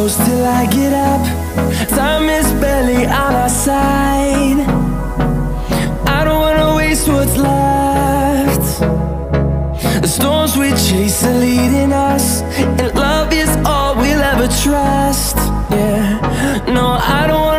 close till I get up. Time is barely on our side. I don't wanna waste what's left. The storms we chase are leading us, and love is all we'll ever trust. Yeah, no, I don't